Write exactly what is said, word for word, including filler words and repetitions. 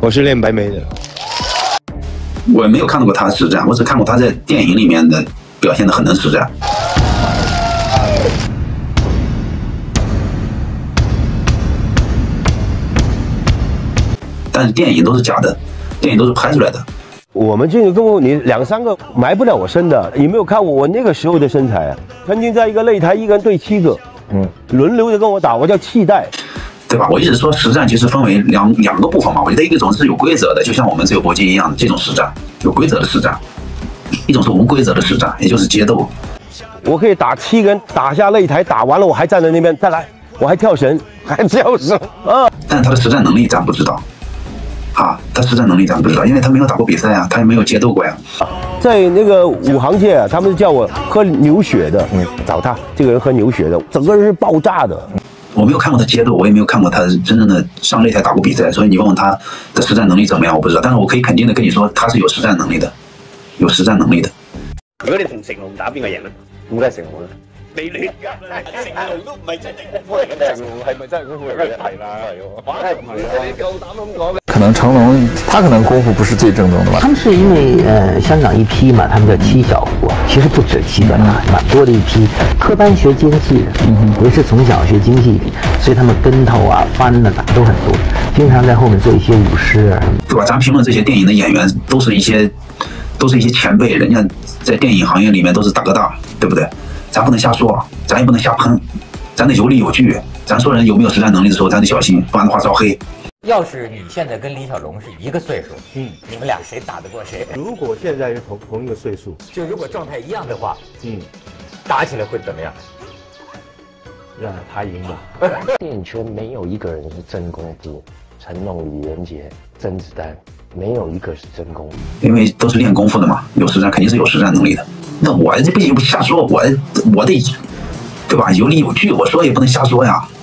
我是练白眉的。 我没有看到过他实战，我只看过他在电影里面的表现的很能实战。但是电影都是假的，电影都是拍出来的。 我们这个跟我你两三个埋不了我身的，你没有看过我那个时候的身材啊？曾经在一个擂台，一个人对七个，嗯，轮流的跟我打，我叫气带。 对吧？我一直说实战其实分为两两个部分嘛，我觉得一种是有规则的，就像我们自由搏击一样的这种实战，有规则的实战；一种是无规则的实战，也就是街斗。 我可以打七个人，打下擂台，打完了我还站在那边再来，我还跳绳，还跳绳啊！ 但他的实战能力咱不知道，啊，他实战能力咱不知道，因为他没有打过比赛啊，他也没有街斗过呀。 在那个武行界啊，他们叫我喝牛血的，嗯，找他这个人喝牛血的，整个人是爆炸的。 我没有看过他街斗，我也没有看过他真正的上擂台打过比赛，所以你问问他的实战能力怎么样，我不知道。但是我可以肯定的跟你說，他是有實戰能力的，有實戰能力的。 如果你同成龍打，邊個贏啊？ 點解成龍咧？ 你亂㗎，成龍都唔係真正功夫嚟嘅。成龍係咪真係功夫嚟嘅？係啦，係喎。唔係啊！你夠膽咁講嘅？可能成龍他可能功夫不是最正宗的吧？ 他们是因为呃香港一批嘛，他们叫七小福，其实不止七个啦，蛮多的一批。科班学经济的，也是从小学经济的，所以他们跟头啊、翻的打都很多，经常在后面做一些舞狮啊。 对吧？咱评论这些电影的演员，都是一些，都是一些前辈，人家在电影行业里面都是大哥大，对不对？咱不能瞎说，咱也不能瞎喷，咱得有理有据。咱说人有没有实战能力的时候，咱得小心，不然的话招黑。 要是你现在跟李小龙是一个岁数，嗯，你们俩谁打得过谁？ 如果现在是同同一个岁数， 就如果状态一样的话， 嗯， 打起来会怎么样？ 让他赢吧。 电影圈没有一个人是真功夫，成龙、李连杰、甄子丹，没有一个是真功夫。 因为都是练功夫的嘛，有实战肯定是有实战能力的。那我这不行，不瞎说，我我得，对吧？有理有据，我说也不能瞎说呀。